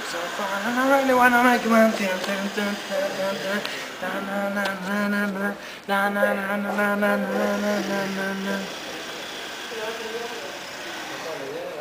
so fun, and I really wanna make you my team. Na na na na na na na na na na na na.